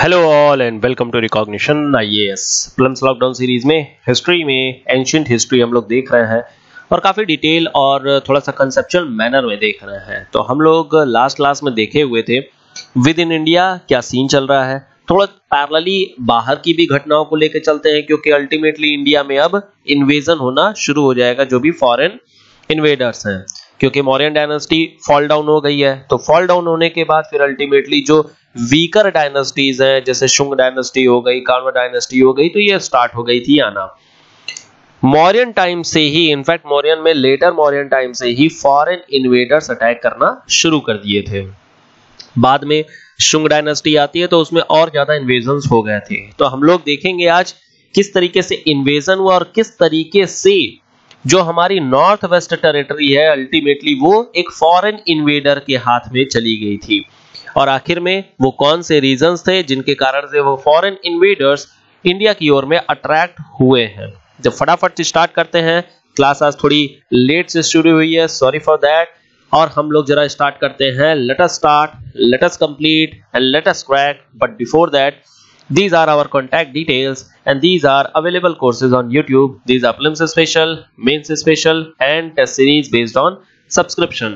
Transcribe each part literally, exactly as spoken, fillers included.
Hello all and welcome to recognition IAS plums lockdown series में history में ancient history हम लोग देख रहे हैं और काफी डिटेल और थोड़ा सा कंसेप्चुअल मैनर में देख रहे हैं। तो हम लोग लास्ट क्लास में देखे हुए थे विद इन इंडिया क्या सीन चल रहा है, थोड़ा पैरेलली बाहर की भी घटनाओं को लेकर चलते हैं क्योंकि अल्टीमेटली इंडिया में अब इन्वेजन होना शुरू हो जाएगा जो भी फॉरेन इन्वेडर्स हैं, क्योंकि मौर्यन डायनेस्टी फॉल डाउन हो गई है। तो फॉल डाउन होने के बाद फिर अल्टीमेटली जो वीकर डायनेस्टीज हैं जैसे शुंग डायनेस्टी हो गई, कान्वा डायनेस्टी हो गई, तो ये स्टार्ट हो गई थी आना। मौर्यन टाइम से ही, इनफैक्ट मौर्यन में लेटर मौर्यन टाइम से ही फॉरेन इन्वेडर्स अटैक करना शुरू कर दिए थे। बाद में शुंग डायनेस्टी आती है तो उसमें और ज्यादा इन्वेजन्स हो गए थे। तो हम लोग देखेंगे आज किस तरीके से इन्वेजन हुआ और किस तरीके से जो हमारी नॉर्थ वेस्ट टेरिटरी है अल्टीमेटली वो एक फॉरेन इन्वेडर के हाथ में चली गई थी, और आखिर में वो कौन से रीजंस थे जिनके कारण से वो फॉरेन इन्वेडर्स इंडिया की ओर में अट्रैक्ट हुए हैं। जब फटाफट से स्टार्ट करते हैं, क्लास आज थोड़ी लेट से शुरू हुई है, सॉरी फॉर दैट, और हम लोग जरा स्टार्ट करते हैं। Let us start, let us complete and let us crack, but before that these are our contact details and these are available courses on YouTube. These are prelims special, mains special and test series based on subscription.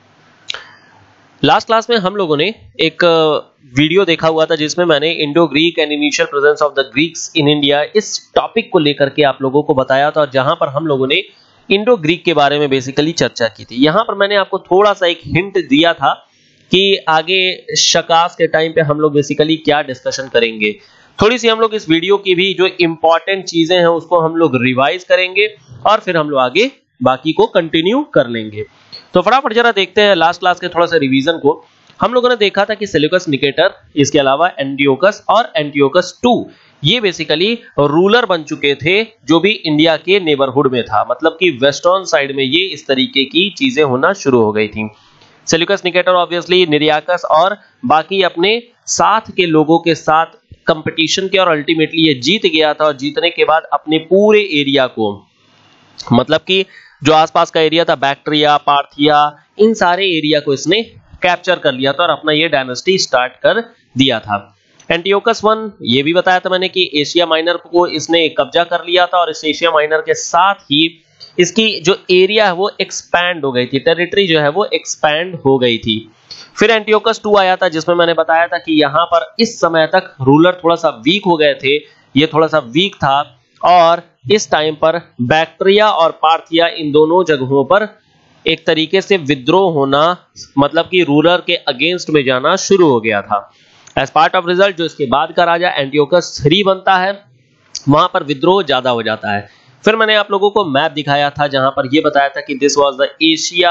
Last class में हम लोगों ने एक video देखा हुआ था जिसमें मैंने Indo Greek and initial presence of the Greeks in India इस टॉपिक को लेकर के आप लोगों को बताया था, और जहां पर हम लोगों ने इंडो ग्रीक के बारे में बेसिकली चर्चा की थी। यहां पर मैंने आपको थोड़ा सा एक हिंट दिया था कि आगे शकास के टाइम पे हम लोग बेसिकली क्या डिस्कशन करेंगे। थोड़ी सी हम लोग इस वीडियो की भी जो इंपॉर्टेंट चीजें हैं उसको हम लोग रिवाइज करेंगे और फिर हम लोग आगे बाकी को कंटिन्यू कर लेंगे। तो फटाफट जरा देखते हैं लास्ट क्लास के थोड़ा सा रिवीजन को। हम लोगों ने देखा था कि सेल्यूकस निकेटर, इसके अलावा एंटियोकस और एंटियोकस टू, ये बेसिकली रूलर बन चुके थे जो भी इंडिया के नेबरहुड में था, मतलब कि वेस्टर्न साइड में ये इस तरीके की चीजें होना शुरू हो गई थी। सेल्यूकस निकेटर ऑब्वियसली निरियाकस और बाकी अपने साथ के लोगों के साथ कंपटीशन किया और अल्टीमेटली ये जीत गया था, और जीतने के बाद अपने पूरे एरिया को, मतलब कि जो आसपास का एरिया था बैक्ट्रिया, पार्थिया, इन सारे एरिया को इसने कैप्चर कर लिया था और अपना ये डायनेस्टी स्टार्ट कर दिया था। एंटियोकस वन, ये भी बताया था मैंने कि एशिया माइनर को इसने कब्जा कर लिया था, और इस एशिया माइनर के साथ ही इसकी जो एरिया है वो एक्सपैंड हो गई थी, टेरिटरी जो है वो एक्सपैंड हो गई थी। फिर एंटियोकस टू आया था जिसमें मैंने बताया था कि यहाँ पर इस समय तक रूलर थोड़ा सा वीक हो गए थे, ये थोड़ा सा वीक था, और इस टाइम पर बैक्ट्रिया और पार्थिया इन दोनों जगहों पर एक तरीके से विद्रोह होना, मतलब कि रूलर के अगेंस्ट में जाना शुरू हो गया था। एज पार्ट ऑफ रिजल्ट जो इसके बाद का राजा एंटियोकस थ्री बनता है, वहां पर विद्रोह ज्यादा हो जाता है। फिर मैंने आप लोगों को मैप दिखाया था जहां पर यह बताया था कि this was the Asia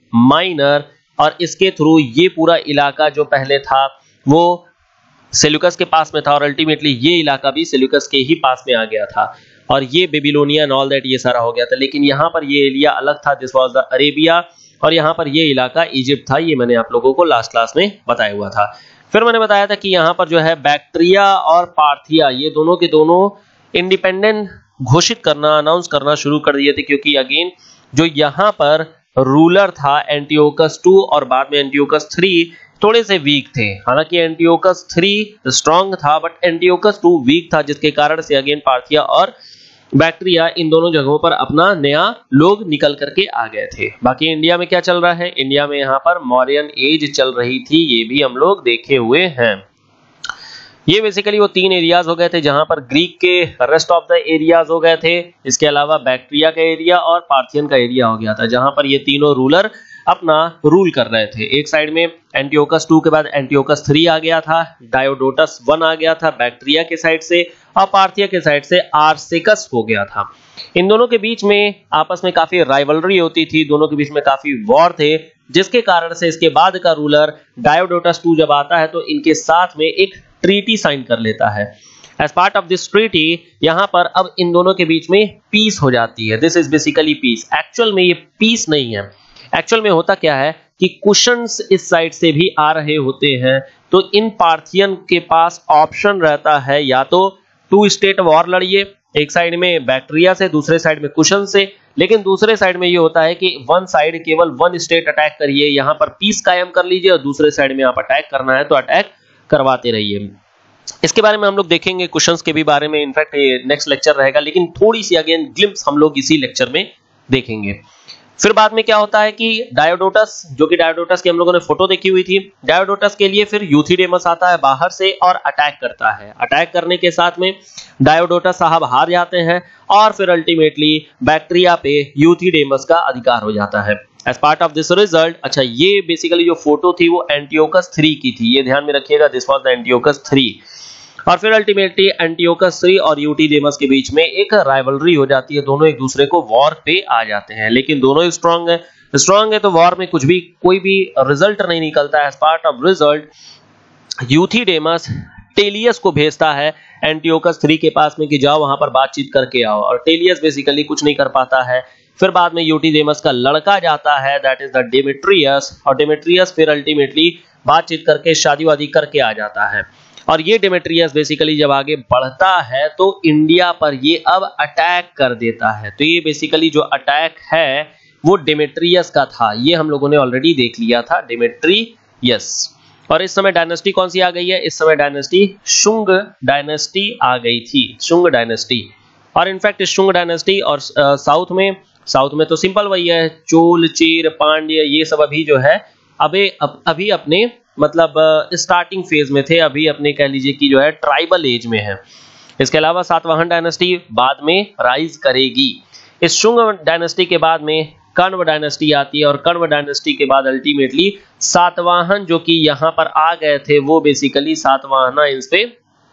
Minor, और इसके थ्रू ये पूरा इलाका जो पहले था वो सेल्यूकस के पास में था, और अल्टीमेटली ये इलाका भी सेल्यूकस के ही पास में आ गया था, और ये बेबीलोनिया एंड ऑल दैट ये सारा हो गया था। लेकिन यहाँ पर ये एरिया अलग था, दिस वाज द अरेबिया, और यहाँ पर ये इलाका इजिप्ट था। ये मैंने आप लोगों को लास्ट क्लास में बताया हुआ था। फिर मैंने बताया था कि यहाँ पर जो है बैक्ट्रिया और पार्थिया ये दोनों के दोनों इंडिपेंडेंट घोषित करना, अनाउंस करना शुरू कर दिए थे, क्योंकि अगेन जो यहाँ पर रूलर था एंटियोकस टू और बाद में एंटियोकस थ्री थोड़े से वीक थे। हालांकि एंटियोकस थ्री स्ट्रांग था बट एंटियोकस टू वीक था, जिसके कारण से अगेन पार्थिया और बैक्ट्रिया इन दोनों जगहों पर अपना नया लोग निकल करके आ गए थे। बाकी इंडिया में क्या चल रहा है, इंडिया में यहाँ पर मौर्यन एज चल रही थी, ये भी हम लोग देखे हुए हैं। ये बेसिकली वो तीन एरियाज हो गए थे जहां पर ग्रीक के रेस्ट ऑफ द एरियाज हो गए थे, इसके अलावा बैक्ट्रिया का एरिया और पार्थियन का एरिया हो गया था, जहां पर ये तीनों रूलर अपना रूल कर रहे थे। एक साइड में एंटियोकस टू के बाद एंटियोकस थ्री आ गया था, डायोडोटस वन आ गया था बैक्ट्रिया के साइड से, और पार्थिया के साइड से आर्सेकस हो गया था। इन दोनों के बीच में आपस में काफी राइवलरी होती थी, दोनों के बीच में काफी वॉर थे, जिसके कारण से इसके बाद का रूलर डायोडोटस टू जब आता है तो इनके साथ में एक ट्रीटी साइन कर लेता है। As part of this treaty यहां पर अब इन दोनों के बीच में पीस हो जाती है। This is basically peace. Actual में ये पीस नहीं है। एक्चुअल में होता क्या है कि कुशन्स इस साइड से भी आ रहे होते हैं, तो इन पार्थियन के पास ऑप्शन रहता है या तो टू स्टेट वॉर लड़िए, एक साइड में बैक्ट्रिया से, दूसरे साइड में कुशन से, लेकिन दूसरे साइड में ये होता है कि वन साइड केवल वन स्टेट अटैक करिए, यहां पर पीस कायम कर लीजिए, और दूसरे साइड में आप अटैक करना है तो अटैक करवाते रहिए। इसके बारे में हम लोग देखेंगे, क्वेश्चंस के भी बारे में, इनफैक्ट ये नेक्स्ट लेक्चर रहेगा, लेकिन थोड़ी सी अगेन ग्लिम्स हम लोग इसी लेक्चर में देखेंगे। फिर बाद में क्या होता है कि डायोडोटस, जो कि डायोडोटस की हम लोगों ने फोटो देखी हुई थी, डायोडोटस के लिए फिर यूथिडेमस आता है बाहर से और अटैक करता है। अटैक करने के साथ में डायोडोटस साहब हार जाते हैं और फिर अल्टीमेटली बैक्टीरिया पे यूथिडेमस का अधिकार हो जाता है। As part of this result, अच्छा ये बेसिकली जो फोटो थी वो एंटियोकस थ्री की थी, ये ध्यान में रखिएगा, this was the Antiochus three. और फिर अल्टीमेटली एंटियोकस थ्री और यूथिडेमस के बीच में एक राइवलरी हो जाती है, दोनों एक दूसरे को वॉर पे आ जाते हैं, लेकिन दोनों स्ट्रांग है स्ट्रांग है तो वॉर में कुछ भी कोई भी रिजल्ट नहीं निकलता है। As part of result Euthydemus Teleas को भेजता है एंटियोकस थ्री के पास में कि जाओ वहां पर बातचीत करके आओ, और टेलियस बेसिकली कुछ नहीं कर पाता है। फिर बाद में यूथिडेमस का लड़का जाता है, दैट इज द डेमेट्रियस, और डेमेट्रियस फिर अल्टीमेटली बातचीत करके शादी वादी करके आ जाता है। और ये डेमेट्रियस बेसिकली जब आगे बढ़ता है तो इंडिया पर ये अब अटैक कर देता है। तो ये बेसिकली जो अटैक है वो डेमेट्रियस का था, ये हम लोगों ने ऑलरेडी देख लिया था, डेमेट्रियस। और इस समय डायनेस्टी कौन सी आ गई है? इस समय डायनेस्टी शुंग डायनेस्टी आ गई थी, शुंग डायनेस्टी। और इनफैक्ट शुंग डायनेस्टी और साउथ में साउथ में तो सिंपल वही है, चोल, चीर, पांड्य, ये सब अभी जो है अबे अब अभी अपने मतलब स्टार्टिंग फेज में थे, अभी अपने कह लीजिए कि जो है ट्राइबल एज में है। इसके अलावा सातवाहन डायनेस्टी बाद में राइज करेगी। इस शुंग डायनेस्टी के बाद में कण्व डायनेस्टी आती है, और कण्व डायनेस्टी के बाद अल्टीमेटली सातवाहन जो कि यहाँ पर आ गए थे वो बेसिकली सातवाहन इस पे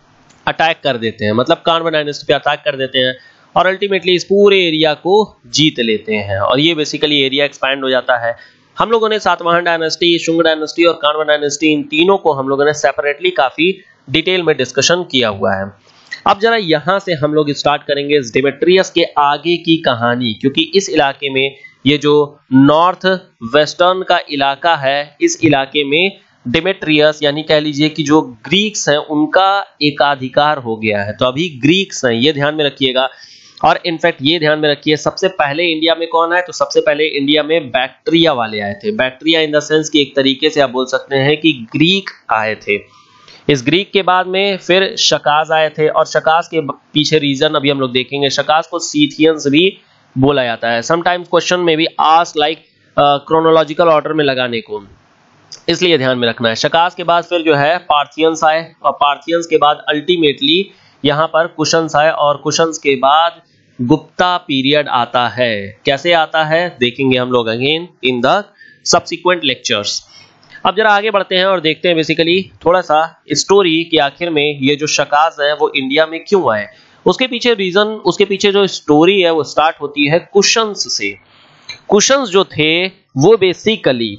अटैक कर देते हैं, मतलब कण्व डायनेस्टी पे अटैक कर देते हैं और अल्टीमेटली इस पूरे एरिया को जीत लेते हैं, और ये बेसिकली एरिया एक्सपैंड हो जाता है। हम लोगों ने सातवाहन डायनेस्टी, शुंग डायनेस्टी और कण्व डायनेस्टी, इन तीनों को हम लोगों ने सेपरेटली काफी डिटेल में डिस्कशन किया हुआ है। अब जरा यहां से हम लोग स्टार्ट करेंगे डेमेट्रियस के आगे की कहानी, क्योंकि इस इलाके में, ये जो नॉर्थ वेस्टर्न का इलाका है, इस इलाके में डेमेट्रियस यानी कह लीजिए कि जो ग्रीक्स हैं उनका एकाधिकार हो गया है। तो अभी ग्रीक्स हैं, ये ध्यान में रखिएगा। और इनफैक्ट ये ध्यान में रखिए, सबसे पहले इंडिया में कौन आए? तो सबसे पहले इंडिया में बैक्टीरिया वाले आए थे। बैक्टीरिया इन द सेंस कि एक तरीके से आप बोल सकते हैं कि ग्रीक आए थे। इस ग्रीक के बाद में फिर शकाज आए थे, और शकाज के पीछे रीजन अभी हम लोग देखेंगे। शकाज को सीथियंस भी बोला जाता है। समटाइम्स क्वेश्चन में भी आस्क लाइक क्रोनोलॉजिकल ऑर्डर में लगाने को, इसलिए ध्यान में रखना है। शकाज के बाद फिर जो है पार्थियंस आए, और पार्थियंस के बाद अल्टीमेटली यहाँ पर कुशन्स आए, और कुशन्स के बाद गुप्ता पीरियड आता है। कैसे आता है देखेंगे हम लोग again in the subsequent lectures. अब जरा आगे बढ़ते हैं और देखते हैं बेसिकली थोड़ा सा स्टोरी कि आखिर में ये जो शकाज है वो इंडिया में क्यों आए। उसके पीछे रीजन, उसके पीछे जो स्टोरी है वो स्टार्ट होती है कुशन्स से। कुशन्स जो थे वो बेसिकली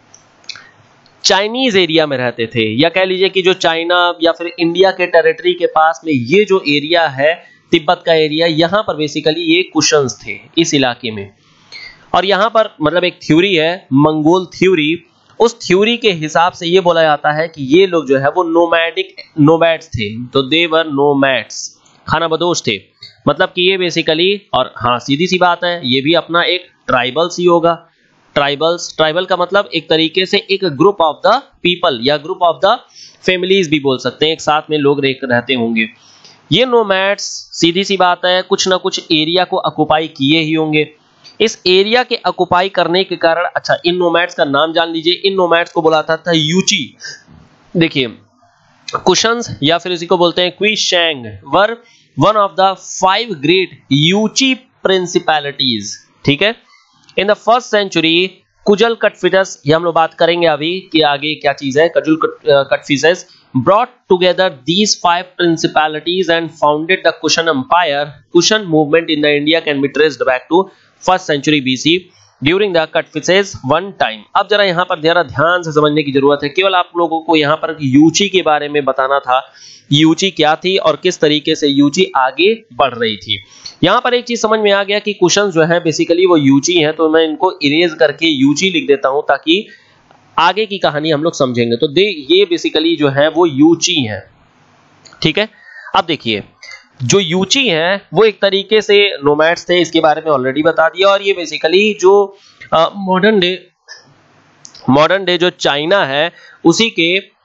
चाइनीज एरिया में रहते थे, या कह लीजिए कि जो चाइना या फिर इंडिया के टेरिटरी के पास में ये जो एरिया है, तिब्बत का एरिया, यहाँ पर बेसिकली ये कुशन्स थे इस इलाके में। और यहाँ पर मतलब एक थ्योरी है, मंगोल थ्योरी, उस थ्योरी के हिसाब से ये बोला जाता है कि ये लोग जो है वो नोमैडिक नोमैड्स थे। तो दे वर नोमैड्स, खानाबदोश थे, मतलब कि ये बेसिकली, और हाँ सीधी सी बात है, ये भी अपना एक ट्राइबल्स ही होगा। ट्राइबल्स, ट्राइबल का मतलब एक तरीके से एक ग्रुप ऑफ द पीपल या ग्रुप ऑफ द फैमिलीज भी बोल सकते हैं, एक साथ में लोग रहते होंगे। ये नोमैड्स सीधी सी बात है कुछ ना कुछ एरिया को ऑक्युपाई किए ही होंगे। इस एरिया के ऑक्युपाई करने के कारण, अच्छा इन नोमैड्स का नाम जान लीजिए, इन नोमैड्स को बुलाता था यूची। देखिए कुशन्स या फिर इसी को बोलते हैं Kueishuang were one of the five great Yuezhi principalities. ठीक है, in the first century Kujula Kadphises, ये हम लोग बात करेंगे अभी कि आगे क्या चीज है। Kuzhal कटफिजस brought together these five principalities and founded the Kushan Empire. Kushan movement in the India can be traced back to first century B C during the Kutphises one time. अब जरा यहाँ पर जरा ध्यान से समझने की जरूरत है। केवल आप लोगों को यहाँ पर यूची के बारे में बताना था, यूची क्या थी और किस तरीके से यूची आगे बढ़ रही थी। यहाँ पर एक चीज समझ में आ गया कि कुशन्स जो है बेसिकली वो यूची हैं, तो मैं इनको इरेज करके यूची लिख देता हूँ ताकि आगे की कहानी हम लोग समझेंगे। तो दे ये बेसिकली जो है वो यूची हैं। ठीक है, अब देखिए जो यूची हैं वो एक तरीके से नोमैड्स थे, इसके बारे में ऑलरेडी बता दिया। और ये बेसिकली जो मॉडर्न डे मॉडर्न डे जो चाइना है उसी के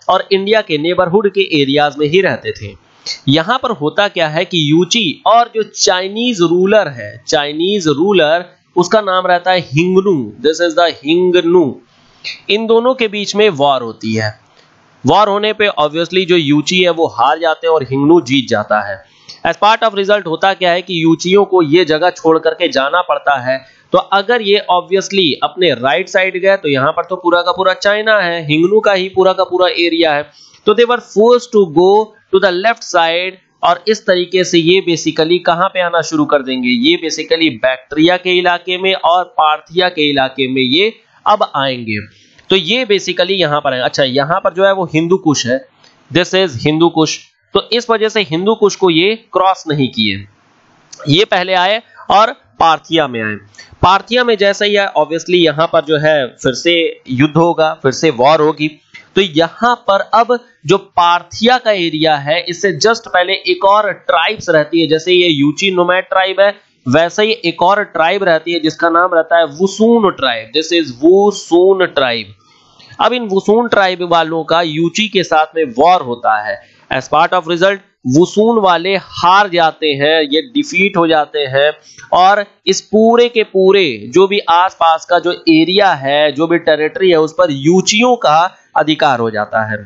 और इंडिया के नेबरहुड के एरियाज में ही रहते थे। यहां पर होता क्या है कि यूची और जो चाइनीज रूलर है, चाइनीज रूलर उसका नाम रहता है Xiongnu, this is the Xiongnu, इन दोनों के बीच में वॉर होती है। वॉर होने पे ऑब्वियसली जो यूची है वो हार जाते हैं और हिंगनू जीत जाता है। एज पार्ट ऑफ रिजल्ट होता क्या है कि यूचियों को ये जगह छोड़ करके जाना पड़ता है। तो अगर ये ऑब्वियसली अपने राइट साइड गए तो यहां पर तो पूरा का पूरा चाइना है, हिंगनू का ही पूरा का पूरा एरिया है, तो they were forced to go to the left side. और इस तरीके से ये बेसिकली कहां पे आना शुरू कर देंगे, ये बेसिकली बैक्ट्रिया के इलाके में और पार्थिया के इलाके में ये अब आएंगे। तो ये बेसिकली यहां पर है। अच्छा, यहां पर जो है वो हिंदू कुश है, दिस इज हिंदू कुश, तो इस वजह से हिंदू कुश को ये क्रॉस नहीं किए, ये पहले आए और पार्थिया में आए। पार्थिया में जैसे ही आए ऑब्वियसली यहां पर जो है फिर से युद्ध होगा, फिर से वॉर होगी। तो यहां पर अब जो पार्थिया का एरिया है इससे जस्ट पहले एक और ट्राइब्स रहती है, जैसे ये यूची नोमैड ट्राइब है वैसे ही एक और ट्राइब रहती है जिसका नाम रहता है Wusun tribe, this is Wusun tribe. अब इन वुसून ट्राइब वालों का यूची के साथ में वॉर होता है। As part of result Wusun वाले हार जाते हैं, ये डिफीट हो जाते हैं और इस पूरे के पूरे जो भी आसपास का जो एरिया है, जो भी टेरिटरी है, उस पर यूचियों का अधिकार हो जाता है।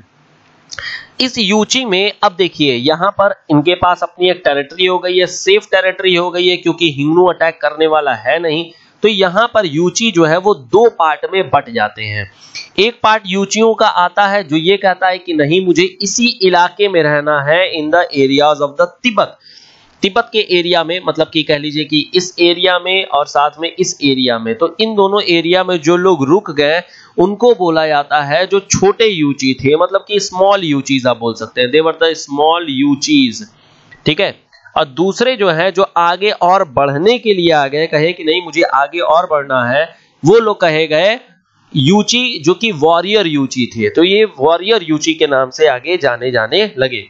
इस यूची में अब देखिए यहां पर इनके पास अपनी एक टेरिटरी हो गई है, सेफ टेरिटरी हो गई है क्योंकि हिंगनू अटैक करने वाला है नहीं। तो यहां पर यूची जो है वो दो पार्ट में बट जाते हैं। एक पार्ट यूचियों का आता है जो ये कहता है कि नहीं, मुझे इसी इलाके में रहना है, in the areas of the Tibet, Tibet के एरिया में, मतलब कि कह लीजिए कि इस एरिया में और साथ में इस एरिया में। तो इन दोनों एरिया में जो लोग रुक गए उनको बोला जाता है जो छोटे यूची थे, मतलब कि स्मॉल यूचीज आप बोल सकते हैं, they were the small Yuezhis, ठीक है। और दूसरे जो है जो आगे और बढ़ने के लिए आ गए, कहे कि नहीं मुझे आगे और बढ़ना है, वो लोग कहे गए यूची जो कि वॉरियर यूची थे। तो ये वॉरियर यूची के नाम से आगे जाने जाने लगे।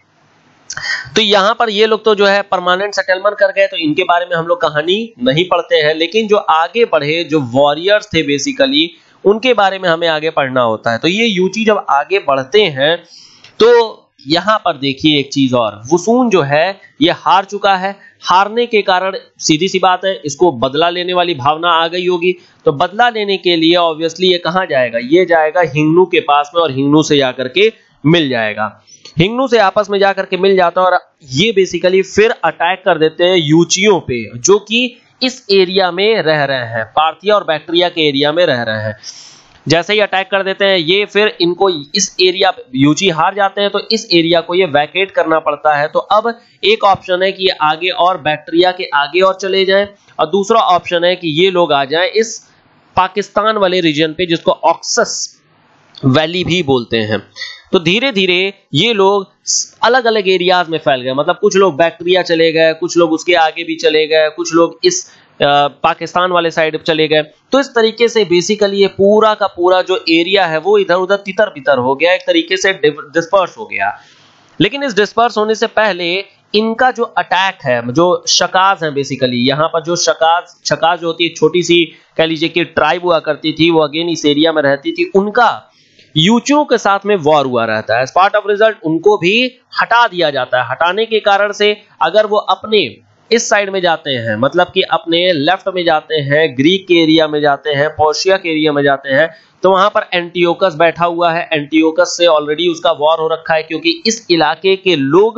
तो यहां पर ये लोग तो जो है परमानेंट सेटलमेंट कर गए, तो इनके बारे में हम लोग कहानी नहीं पढ़ते हैं, लेकिन जो आगे बढ़े जो वॉरियर्स थे बेसिकली उनके बारे में हमें आगे पढ़ना होता है। तो ये यूची जब आगे बढ़ते हैं तो यहां पर देखिए एक चीज और, वुसून जो है ये हार चुका है, हारने के कारण सीधी सी बात है इसको बदला लेने वाली भावना आ गई होगी। तो बदला लेने के लिए ऑब्वियसली ये कहां जाएगा, ये जाएगा हिंगनू के पास में और हिंगनू से जाकर के मिल जाएगा। हिंगनू से आपस में जाकर के मिल जाता है और ये बेसिकली फिर अटैक कर देते हैं यूचियों पे जो कि इस एरिया में रह रहे हैं, पार्थिया और बैक्ट्रिया के एरिया में रह रहे हैं। जैसे ही अटैक कर देते हैं ये, फिर इनको इस एरिया यूची हार जाते हैं तो इस एरिया को ये वैकेट करना पड़ता है। तो अब एक ऑप्शन है कि ये आगे और बैक्ट्रिया के आगे और चले जाएं, और दूसरा ऑप्शन है कि ये लोग आ जाएं इस पाकिस्तान वाले रीजन पे जिसको ऑक्सस वैली भी बोलते हैं। तो धीरे धीरे ये लोग अलग अलग एरियाज में फैल गए, मतलब कुछ लोग बैक्ट्रिया चले गए, कुछ लोग उसके आगे भी चले गए, कुछ लोग इस आ, पाकिस्तान वाले साइड चले गए। तो इस तरीके से बेसिकली ये पूरा का पूरा जो एरिया है वो इधर उधर तितर बितर हो गया, एक तरीके से डिस्पर्स हो गया। लेकिन इस डिस्पर्स होने से पहले इनका जो अटैक है, जो शकाज है बेसिकली, यहाँ पर जो शकाज शकाज जो होती है छोटी सी कह लीजिए कि ट्राइब हुआ करती थी, वो अगेन इस एरिया में रहती थी, उनका यूचियों के साथ में वॉर हुआ रहता है। एज पार्ट ऑफ रिजल्ट उनको भी हटा दिया जाता है। हटाने के कारण से अगर वो अपने इस साइड में जाते हैं, मतलब कि अपने लेफ्ट में जाते हैं, ग्रीक के एरिया में जाते हैं, पर्शिया के एरिया में जाते हैं, तो वहां पर एंटियोकस बैठा हुआ है। एंटियोकस से ऑलरेडी उसका वॉर हो रखा है क्योंकि इस इलाके के लोग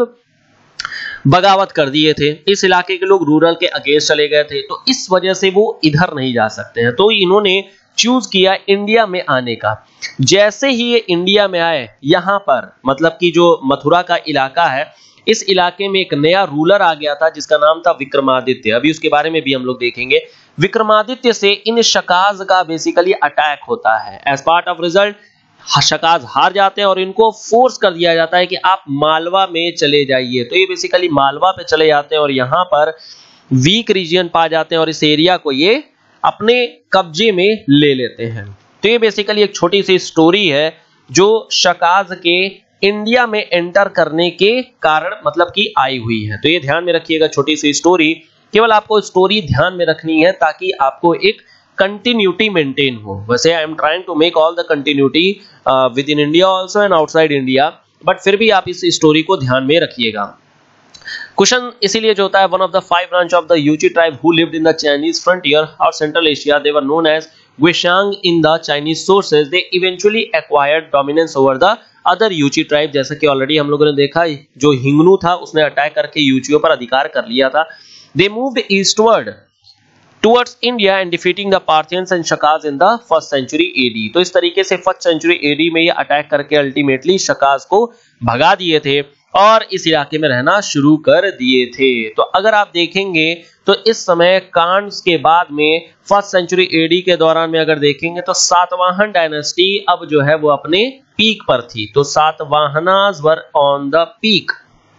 बगावत कर दिए थे, इस इलाके के लोग रूरल के अगेंस्ट चले गए थे, तो इस वजह से वो इधर नहीं जा सकते हैं। तो इन्होंने चूज किया इंडिया में आने का। जैसे ही ये इंडिया में आए, यहां पर मतलब कि जो मथुरा का इलाका है, इस इलाके में एक नया रूलर आ गया था जिसका नाम था विक्रमादित्य। अभी उसके बारे में भी हम लोग देखेंगे। विक्रमादित्य से इन शकाज का बेसिकली अटैक होता है। As part of result Shakas हार जाते हैं और इनको फोर्स कर दिया जाता है कि आप मालवा में चले जाइए। तो ये बेसिकली मालवा पे चले जाते हैं और यहाँ पर वीक रीजन पा जाते हैं और इस एरिया को ये अपने कब्जे में ले लेते हैं। तो ये बेसिकली एक छोटी सी स्टोरी है जो शकाज के इंडिया में एंटर करने के कारण मतलब कि आई हुई है। तो ये ध्यान में रखिएगा, छोटी सी स्टोरी, केवल आपको स्टोरी ध्यान में रखनी है ताकि आपको एक कंटिन्यूटी मेंटेन हो। वैसे I am trying to make all the continuity within India also and outside India, but फिर भी आप इस स्टोरी को ध्यान में रखिएगा। क्वेश्चन इसीलिए जो होता है, one of the five branch of the Yuezhi tribe who lived in the Chinese frontier और central Asia, they were known as Guishang in the Chinese sources, they eventually acquired dominance over the other Yuezhi tribe. जैसा कि already हम लोगों ने देखा, जो हिंगनू था उसने अटैक करके यूचियों पर अधिकार कर लिया था। They moved eastward towards India and defeating the Parthians and Shakas in the first century AD. तो इस तरीके से फर्स्ट सेंचुरी एडी में ये अटैक करके अल्टीमेटली शकाज को भगा दिए थे और इस इलाके में रहना शुरू कर दिए थे। तो अगर आप देखेंगे तो इस समय कांड्स के बाद में फर्स्ट सेंचुरी एडी के दौरान में अगर देखेंगे तो सातवाहन डायनेस्टी अब जो है वो अपने पीक पर थी। तो Satavahanas were on the peak,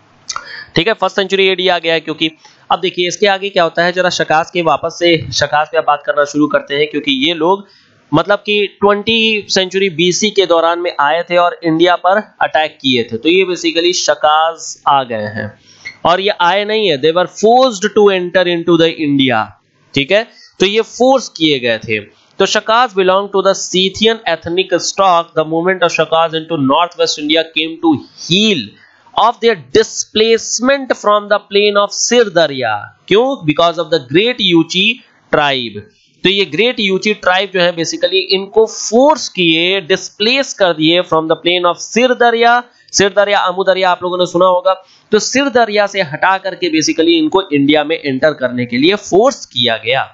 ठीक है। फर्स्ट सेंचुरी एडी आ गया है, क्योंकि अब देखिए इसके आगे क्या होता है, जरा शकास के वापस से शकास पे बात करना शुरू करते हैं, क्योंकि ये लोग मतलब कि ट्वेंटी सेंचुरी बीसी के दौरान में आए थे और इंडिया पर अटैक किए थे। तो ये बेसिकली शकास आ गए हैं और ये आए नहीं है, they were forced to enter into the India, ठीक है। तो ये फोर्स किए गए थे। तो Shakas belong to the Scythian ethnic stock. The movement of Shakas into north west India came to heel of their displacement from the plain of Sirdarya। क्यों? Because of the Great Yuchi tribe। तो ये great यूची tribe जो है basically इनको force किए, displace कर दिए from the plain of Syrdarya. Syrdarya Amudarya आप लोगों ने सुना होगा। तो सिरदरिया से हटा करके बेसिकली इनको इंडिया में एंटर करने के लिए फोर्स किया गया।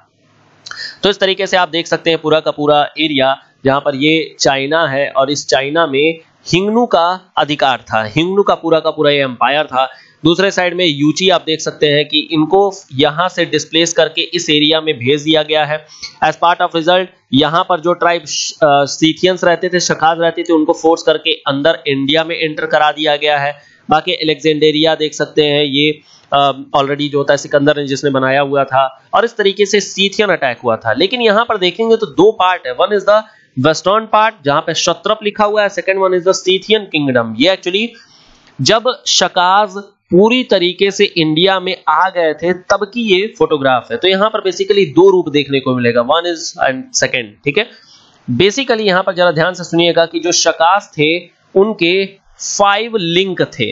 तो इस तरीके से आप देख सकते हैं पूरा का पूरा एरिया जहां पर ये चाइना है और इस चाइना में हिंगनू का अधिकार था, हिंगनू का पूरा का पूरा ये एम्पायर था। दूसरे साइड में यूची आप देख सकते हैं कि इनको यहां से डिस्प्लेस करके इस एरिया में भेज दिया गया है। एज पार्ट ऑफ रिजल्ट यहां पर जो ट्राइब सीथियंस रहते थे, शकाज रहते थे, उनको फोर्स करके अंदर इंडिया में एंटर करा दिया गया है। बाकी अलेक्जेंडेरिया देख सकते हैं, ये ऑलरेडी uh, जो होता है सिकंदर ने जिसने बनाया हुआ था, और इस तरीके से सीथियन अटैक हुआ था। लेकिन यहां पर देखेंगे तो दो पार्ट है, one is the western part जहां पे क्षत्रप लिखा हुआ है, second one is the Scythian kingdom. ये एक्चुअली जब शकाज पूरी तरीके से इंडिया में आ गए थे तब की ये फोटोग्राफ है। तो यहां पर बेसिकली दो रूप देखने को मिलेगा, वन इज एंड सेकंड, ठीक है। बेसिकली यहां पर जरा ध्यान से सुनिएगा कि जो शकाज थे उनके फाइव लिंक थे,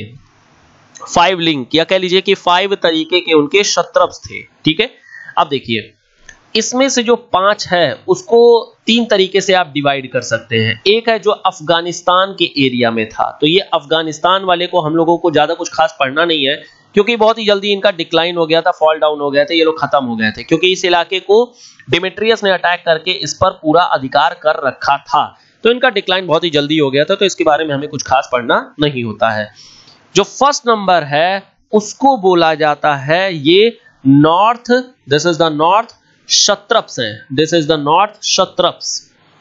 फाइव लिंक या कह लीजिए कि फाइव तरीके के उनके क्षत्रप्स थे, ठीक है। अब देखिए इसमें से जो पांच है उसको तीन तरीके से आप डिवाइड कर सकते हैं। एक है जो अफगानिस्तान के एरिया में था, तो ये अफगानिस्तान वाले को हम लोगों को ज्यादा कुछ खास पढ़ना नहीं है, क्योंकि बहुत ही जल्दी इनका डिक्लाइन हो गया था, फॉल डाउन हो गए थे, ये लोग खत्म हो गए थे, क्योंकि इस इलाके को डिमेट्रियस ने अटैक करके इस पर पूरा अधिकार कर रखा था। तो इनका डिक्लाइन बहुत ही जल्दी हो गया था, तो इसके बारे में हमें कुछ खास पढ़ना नहीं होता है। जो फर्स्ट नंबर है उसको बोला जाता है ये north, this is the north Kshatrapas हैं, this is the north Kshatrapas.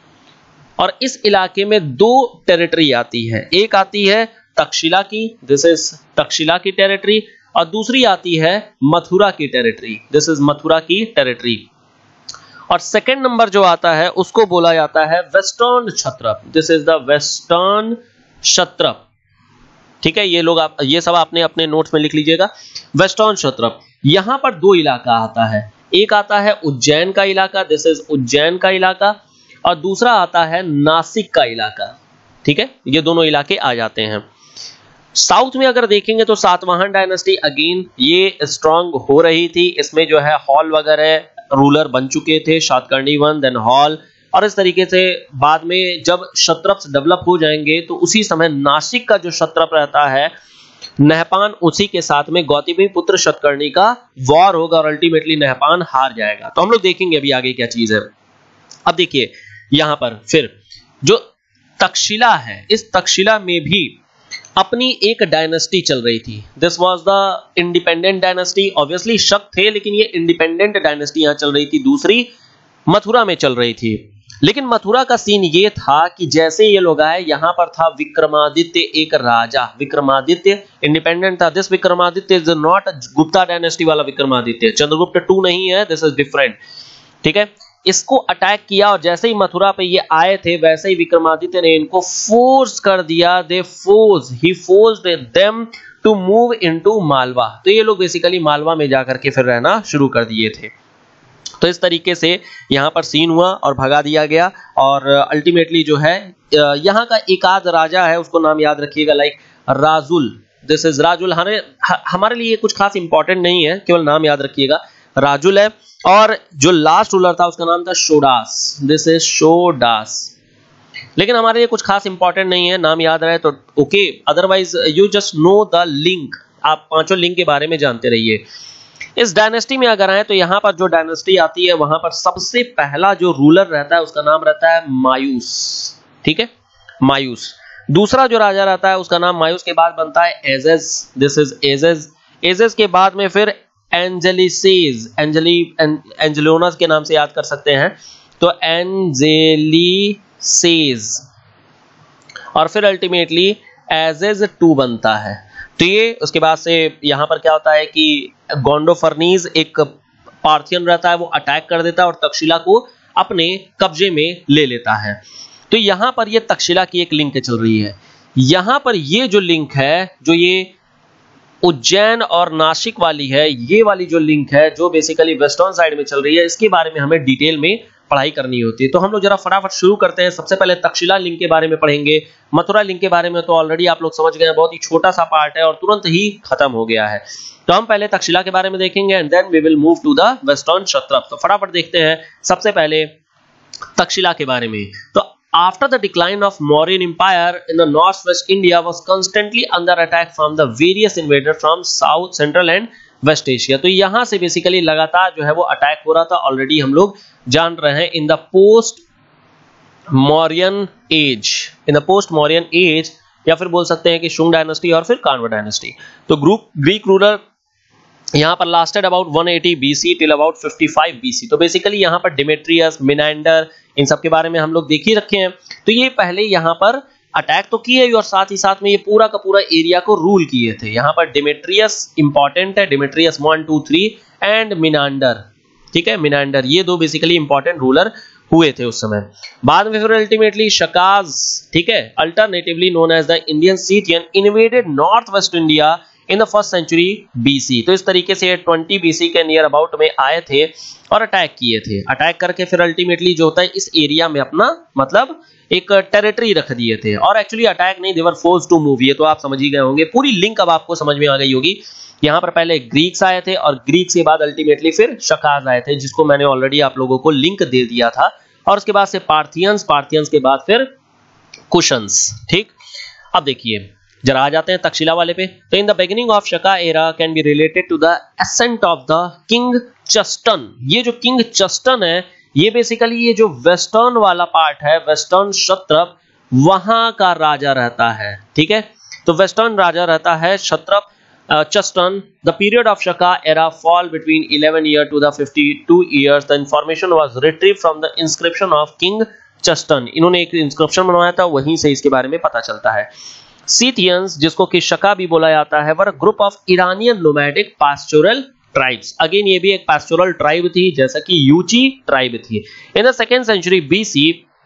और इस इलाके में दो टेरिटरी आती है, एक आती है तक्षशिला की, दिस इज तक्षशिला की टेरिटरी, और दूसरी आती है मथुरा की टेरिटरी, दिस इज मथुरा की टेरिटरी। और सेकंड नंबर जो आता है उसको बोला जाता है western Kshatrapa, this is the western Kshatrapa, ठीक है। ये लोग आप ये सब आपने अपने नोट्स में लिख लीजिएगा, वेस्टर्न क्षत्रप। यहां पर दो इलाका आता है, एक आता है उज्जैन का इलाका, दिस इज उज्जैन का इलाका, और दूसरा आता है नासिक का इलाका, ठीक है। ये दोनों इलाके आ जाते हैं। साउथ में अगर देखेंगे तो सातवाहन डायनेस्टी अगेन ये स्ट्रांग हो रही थी, इसमें जो है हॉल वगैरह रूलर बन चुके थे, शातकर्णी वन देन हॉल, और इस तरीके से बाद में जब क्षत्रप्स डेवलप हो जाएंगे तो उसी समय नासिक का जो क्षत्रप रहता है नहपान, उसी के साथ में गौतमी पुत्र शतकर्णी का वॉर होगा और अल्टीमेटली नहपान हार जाएगा। तो हम लोग देखेंगे अभी आगे क्या चीज है। अब देखिए यहां पर फिर जो तक्षशिला है, इस तक्षशिला में भी अपनी एक डायनेस्टी चल रही थी, this was the independent dynasty. Obviously Shaka थे लेकिन ये इंडिपेंडेंट डायनेस्टी यहां चल रही थी, दूसरी मथुरा में चल रही थी। लेकिन मथुरा का सीन ये था कि जैसे ये लोग आए यहां पर था विक्रमादित्य एक राजा, विक्रमादित्य इंडिपेंडेंट था। This Vikramaditya is not Gupta dynasty वाला विक्रमादित्य, चंद्रगुप्त टू नहीं है, दिस इज डिफरेंट, ठीक है। इसको अटैक किया और जैसे ही मथुरा पे ये आए थे वैसे ही विक्रमादित्य ने इनको फोर्स कर दिया, they force he forced them to move into Malwa. तो ये लोग बेसिकली मालवा में जाकर के फिर रहना शुरू कर दिए थे। तो इस तरीके से यहाँ पर सीन हुआ और भगा दिया गया और अल्टीमेटली जो है यहाँ का एक आध राजा है, उसको नाम याद रखिएगा, like Rajul. This is Rajul. हमें हमारे लिए कुछ खास इंपॉर्टेंट नहीं है, केवल नाम याद रखिएगा, राजुल है। और जो लास्ट रूलर था उसका नाम था शोडास। This is Sodasa. लेकिन हमारे लिए कुछ खास इंपॉर्टेंट नहीं है, नाम याद रहे तो okay, otherwise you just know the link. आप पांचों लिंक के बारे में जानते रहिए। इस डायनेस्टी में अगर आए तो यहाँ पर जो डायनेस्टी आती है वहां पर सबसे पहला जो रूलर रहता है उसका नाम रहता है मायूस। ठीक है, मायूस। दूसरा जो राजा रहता है उसका नाम मायूस के बाद बनता है Azes. This is Azes. Azes के बाद में फिर एंजेलिसेस, एंजेली एंजेलोनस के नाम से याद कर सकते हैं, तो एंजेलिसेस। और फिर अल्टीमेटली एजेस टू बनता है। तो ये उसके बाद से यहाँ पर क्या होता है कि गोंडोफर्नीज एक पार्थियन रहता है, वो अटैक कर देता है और तक्षशिला को अपने कब्जे में ले लेता है। तो यहाँ पर ये तक्षशिला की एक लिंक चल रही है। यहाँ पर ये जो लिंक है, जो ये उज्जैन और नासिक वाली है, ये वाली जो लिंक है जो बेसिकली वेस्टर्न साइड में चल रही है, इसके बारे में हमें डिटेल में पढ़ाई करनी होती है। तो हम लोग जरा फटाफट शुरू करते हैं। सबसे पहले तक्षशिला लिंक के बारे में पढ़ेंगे। मथुरा लिंक के बारे में तो ऑलरेडी आप लोग समझ गए हैं, बहुत ही छोटा सा पार्ट है और तुरंत ही खत्म हो गया है। तो हम पहले तक्षशिला के बारे में देखेंगे and then we will move to the western Kshatrapa. तो फटाफट देखते हैं सबसे पहले तक्षशिला के बारे में। तो after the decline of Mauryan Empire in the northwest, India was constantly under attack from the various invaders from south, central and west Asia। तो यहां से बेसिकली लगातार जो है वो अटैक हो रहा था, ऑलरेडी हम लोग जान रहे हैं। In the post Mauryan age, in the post Mauryan age, या फिर बोल सकते हैं कि शुंग डायनेस्टी और फिर कान्वा डायनेस्टी। तो ग्रुप ग्रीक रूलर यहाँ पर lasted about one eighty BC till about fifty five BC. तो बेसिकली यहाँ पर डिमेट्रियस, मिनांडर, इन सब के बारे में हम लोग देख ही रखे हैं। तो ये पहले यहाँ पर अटैक तो किए और साथ ही साथ में ये पूरा का पूरा एरिया को रूल किए थे। यहाँ पर डिमेट्रियस इंपॉर्टेंट है, Demetrius one two three and Menander. ठीक है, मिनांडर, ये दो बेसिकली इंपॉर्टेंट रूलर हुए थे उस समय। बाद में फिर अल्टीमेटली शकाज, ठीक है, alternatively known as the Indian Scythian, invaded north west India in the first century BC. तो इस तरीके से ट्वेंटी बीसी के नियर अबाउट में आए थे और अटैक किए थे। अटैक करके फिर अल्टीमेटली जो होता है इस एरिया में अपना मतलब एक टेरिटरी रख दिए थे। और एक्चुअली अटैक नहीं, they were forced to move. ये तो आप समझ ही गए होंगे, पूरी लिंक अब आपको समझ में आ गई होगी। यहाँ पर पहले ग्रीक्स आए थे और ग्रीक्स के बाद अल्टीमेटली फिर शकाज आए थे, जिसको मैंने ऑलरेडी आप लोगों को लिंक दे दिया था। और उसके बाद से पार्थियंस, पार्थियंस के बाद फिर कुशन्स। ठीक, अब देखिए जरा आ जाते हैं तक्षशिला वाले पे। तो in the beginning of Shaka era can be related to the ascent of the king Chastana. ये जो किंग चस्टन है, ये बेसिकली ये जो वेस्टर्न वाला पार्ट है, वेस्टर्न क्षत्रप, वहां का राजा रहता है। ठीक है, तो वेस्टर्न राजा रहता है Kshatrapa Chastana. The period of Shaka era fall between eleven year to the fifty two years. The information was retrieved from the inscription of king Chastana. इन्होंने एक इंस्क्रिप्शन बनवाया था, वहीं से इसके बारे में पता चलता है। सीथियंस, जिसको कि शका भी बोला जाता है, were group of Iranian nomadic pastoral tribes. Again ये भी एक पास्टोरल ट्राइब थी, जैसा कि यूची ट्राइब थी। In the second century BC,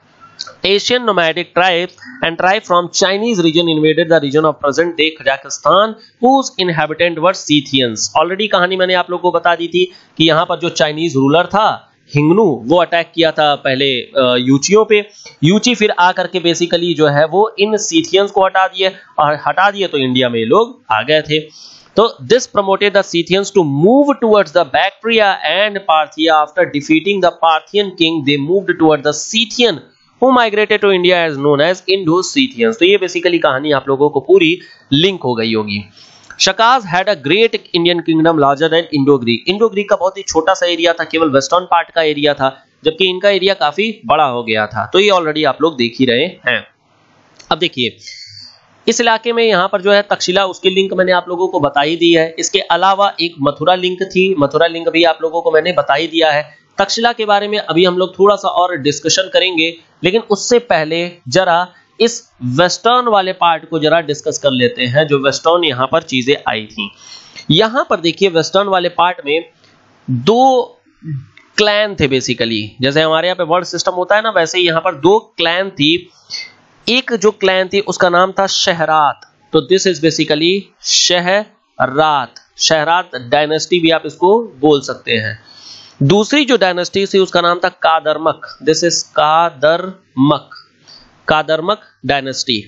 Asian nomadic tribe and tribe from Chinese region invaded the region of present day Kazakhstan, whose inhabitant were Scythians. Already कहानी मैंने आप लोगों को बता दी थी कि यहाँ पर जो चाइनीज रूलर था हिंगनू, वो अटैक किया था पहले यूचियों पे। यूची फिर आकर के बेसिकली जो है वो इन सीथियंस को हटा दिए, और हटा दिए तो इंडिया में लोग आ गए थे। तो this promoted the Scythians to move towards the Bactria and Parthia. After defeating the Parthian king they moved towards the Scythian who migrated to India as known as Indo Scythians. तो ये बेसिकली कहानी आप लोगों को पूरी लिंक हो गई होगी। Shakas had a great Indian kingdom larger than Indo Greek. Indo Greek का बहुत ही छोटा सा एरिया था, केवल वेस्टर्न पार्ट का एरिया था, जबकि इनका एरिया काफी बड़ा हो गया था। तो ये ऑलरेडी आप लोग देख ही रहे हैं। अब देखिए इस इलाके में यहाँ पर जो है तक्षशिला, उसकी लिंक मैंने आप लोगों को बता ही दी है। इसके अलावा एक मथुरा लिंक थी, मथुरा लिंक भी आप लोगों को मैंने बता ही दिया है। तक्षशिला के बारे में अभी हम लोग थोड़ा सा और डिस्कशन करेंगे, लेकिन उससे पहले जरा इस वेस्टर्न वाले पार्ट को जरा डिस्कस कर लेते हैं, जो वेस्टर्न यहाँ पर चीजें आई थी। यहाँ पर देखिए वेस्टर्न वाले पार्ट में दो क्लैन थे बेसिकली, जैसे हमारे यहाँ पे वर्ड सिस्टम होता है ना, वैसे ही यहाँ पर दो क्लैन थी। एक जो क्लैन थी उसका नाम था शहरात। तो दिस इज बेसिकली शहरात, शहरात डायनेस्टी भी आप इसको बोल सकते हैं। दूसरी जो डायनेस्टी थी उसका नाम था Kardamaka. This is Kardamaka, Kardamaka dynasty.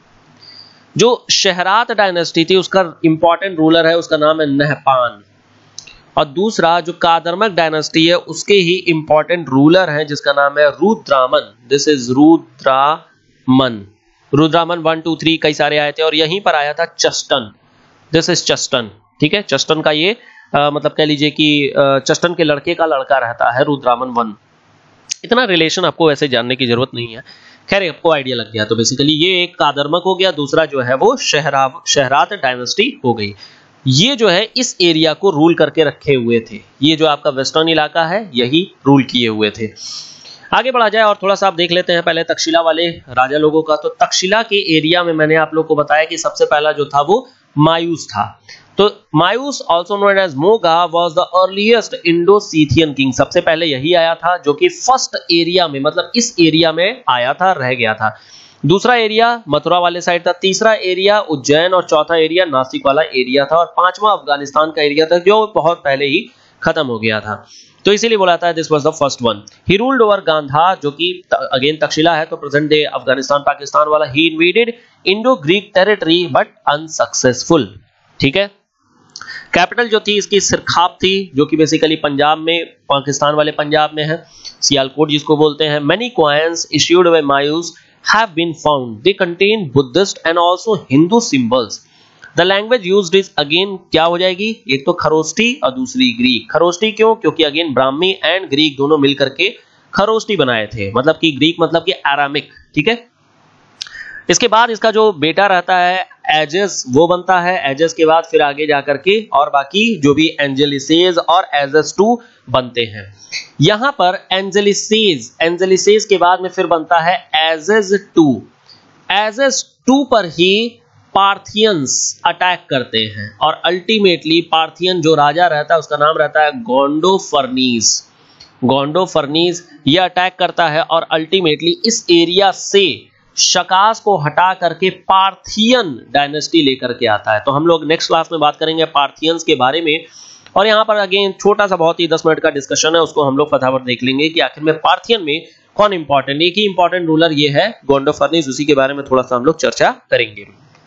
जो शहरात डायनेस्टी थी उसका इंपॉर्टेंट रूलर है, उसका नाम है नहपान। और दूसरा जो कादरमक डायनेस्टी है उसके ही इंपॉर्टेंट रूलर हैं जिसका नाम है Rudradaman. This is Rudradaman. Rudradaman one two three कई सारे आए थे और यहीं पर आया था चस्टन। दिस इज चस्टन, ठीक है। चस्टन का ये आ, मतलब कह लीजिए कि आ, चस्टन के लड़के का लड़का रहता है रुद्रामन वन। इतना रिलेशन आपको वैसे जानने की जरूरत नहीं है, खैर आपको आइडिया लग गया। तो बेसिकली ये एक कादरमक हो गया, दूसरा जो है वो शहरा शहरात डायनेस्टी हो गई। ये जो है इस एरिया को रूल करके रखे हुए थे, ये जो आपका वेस्टर्न इलाका है यही रूल किए हुए थे। आगे बढ़ा जाए और थोड़ा सा आप देख लेते हैं पहले तक्षशिला वाले राजा लोगों का। तो तक्षशिला के एरिया में मैंने आप लोग को बताया कि सबसे पहला जो था वो मायूस था। तो Maues also known as Moga was the earliest Indo Scythian king. सबसे पहले यही आया था जो कि फर्स्ट एरिया में, मतलब इस एरिया में आया था, रह गया था। दूसरा एरिया मथुरा वाले साइड था, तीसरा एरिया उज्जैन और चौथा एरिया नासिक वाला एरिया था और पांचवा अफगानिस्तान का एरिया था जो बहुत पहले ही खत्म हो गया था। तो इसीलिए बोला था this was the first one. He ruled over Gandhara जो कि अगेन तक्षशिला है, तो प्रेजेंट डे अफगानिस्तान पाकिस्तान वाला। He invaded Indo Greek territory but unsuccessful, ठीक है। कैपिटल जो थी इसकी सिरखाप थी जो कि बेसिकली पंजाब में, पाकिस्तान वाले पंजाब में है, सियालकोट जिसको बोलते हैं। Many coins issued by Maues have been found. They contain Buddhist and also Hindu symbols. The language used is again क्या हो जाएगी, एक तो खरोष्टी और दूसरी ग्रीक। खरोष्टी क्यों? क्योंकि अगेन ब्राह्मी एंड ग्रीक दोनों मिलकर के खरोष्टी बनाए थे, मतलब कि ग्रीक मतलब कि एरामिक, ठीक है। इसके बाद इसका जो बेटा रहता है एजेस वो बनता है। एजेस के बाद फिर आगे जाकर के और बाकी जो भी एंजेलिसेस और एजेस टू बनते हैं। यहां पर एंजेलिसेस एंजेलिसेस के बाद में फिर बनता है एजेस टू। एजेस टू पर ही पार्थियंस अटैक करते हैं और अल्टीमेटली पार्थियन जो राजा रहता है उसका नाम रहता है गोंडोफर्नीस। गोंडोफर्नीस ये अटैक करता है और अल्टीमेटली इस एरिया से शकास को हटा करके पार्थियन डायनेस्टी लेकर के आता है। तो हम लोग नेक्स्ट क्लास में बात करेंगे पार्थियंस के बारे में। और यहाँ पर अगेन छोटा सा बहुत ही दस मिनट का डिस्कशन है, उसको हम लोग फटाफट देख लेंगे कि आखिर में पार्थियन में कौन इंपॉर्टेंट। एक ही इंपॉर्टेंट रूलर ये है गोंडोफर्नीस, उसी के बारे में थोड़ा सा हम लोग चर्चा करेंगे।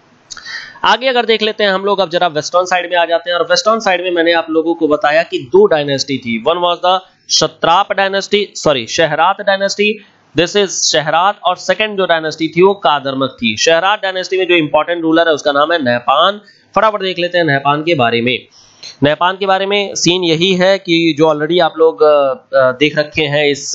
आगे अगर देख लेते हैं हम लोग, अब जरा वेस्टर्न साइड में आ जाते हैं। और वेस्टर्न साइड में मैंने आप लोगों को बताया कि दो डायनेस्टी थी। One was the Kshatrapa dynasty, sorry Kshaharata dynasty, this is Kshaharata. और सेकंड जो डायनेस्टी थी वो कादरमक थी। शहरात डायनेस्टी में जो इंपॉर्टेंट रूलर है उसका नाम है नहपान। फटाफट देख लेते हैं नहपान के बारे में। नहपान के बारे में सीन यही है कि जो ऑलरेडी आप लोग देख रखे हैं इस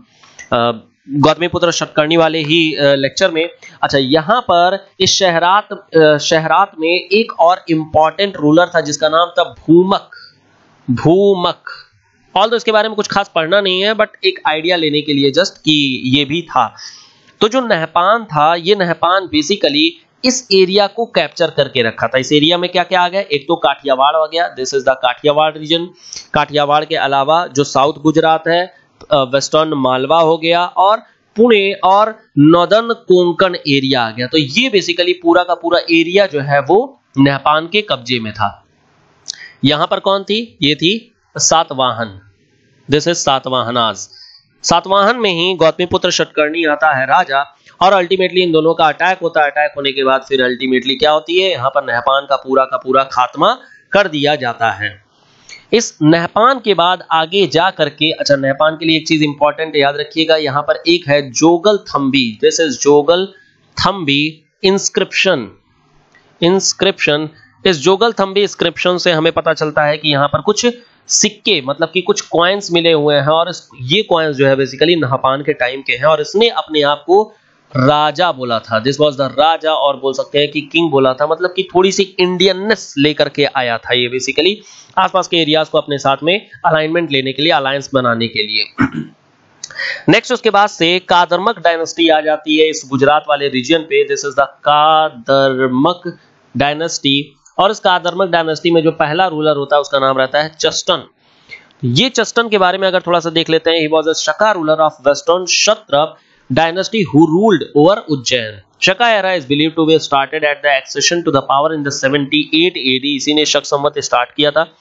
गौतमीपुत्र शतकर्णी वाले ही लेक्चर में। अच्छा, यहाँ पर इस शहरात शहरात में एक और इंपॉर्टेंट रूलर था जिसका नाम था भूमक। भूमक ऑल तो इसके बारे में कुछ खास पढ़ना नहीं है, बट एक आइडिया लेने के लिए जस्ट कि ये भी था। तो जो नहपान था, ये नहपान बेसिकली इस एरिया को कैप्चर करके रखा था। इस एरिया में क्या क्या आ गया, एक तो काठियावाड़ आ गया, this is the Kathiawar region. Kathiawar के अलावा जो साउथ गुजरात है, वेस्टर्न मालवा हो गया और पुणे और नॉर्दर्न कोंकण एरिया आ गया। तो ये बेसिकली पूरा का पूरा एरिया जो है वो नहपान के कब्जे में था। यहां पर कौन थी, ये थी सातवाहन। This is Satavahanas. सातवाहन में ही गौतमीपुत्र शतकर्णी आता है राजा और अल्टीमेटली इन दोनों का अटैक होता है। अटैक होने के बाद फिर अल्टीमेटली क्या होती है, यहाँ पर नहपान का पूरा का पूरा खात्मा कर दिया जाता है। इस नहपान के बाद आगे जा करके, अच्छा नहपान के लिए एक चीज इंपॉर्टेंट याद रखिएगा, यहाँ पर एक है Jogal Thambi. This is Jogal Thambi inscription. Inscription इस जोगल थंबी इंस्क्रिप्शन से हमें पता चलता है कि यहाँ पर कुछ सिक्के, मतलब कि कुछ कॉइन्स मिले हुए हैं और ये कॉइन्स जो है बेसिकली नहपान के टाइम के हैं और इसने अपने आप को राजा बोला था। दिस वाज द राजा, और बोल सकते हैं कि किंग बोला था, मतलब कि थोड़ी सी इंडियननेस लेकर के आया था ये बेसिकली आसपास के एरियाज को अपने साथ में अलाइनमेंट लेने के लिए, अलायंस बनाने के लिए। नेक्स्ट उसके बाद से कादरमक डायनेस्टी आ जाती है इस गुजरात वाले रीजन पे। This is the Kardamaka dynasty. और इस कादरमक डायनेस्टी में जो पहला रूलर होता है उसका नाम रहता है चस्टन। ये चस्टन के बारे में अगर थोड़ा सा देख लेते हैं, he was a Shaka ruler of western Kshatrapa dynasty who ruled over Ujjain. Shaka era is believed to be started at the accession to the power in the seventy eight AD. इसी ने शक संवत स्टार्ट किया था।